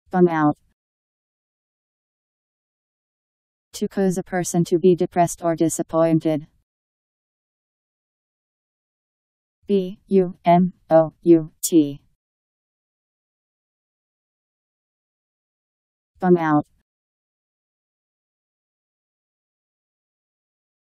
Bum out. To cause a person to be depressed or disappointed. B-U-M-O-U-T. Bum out.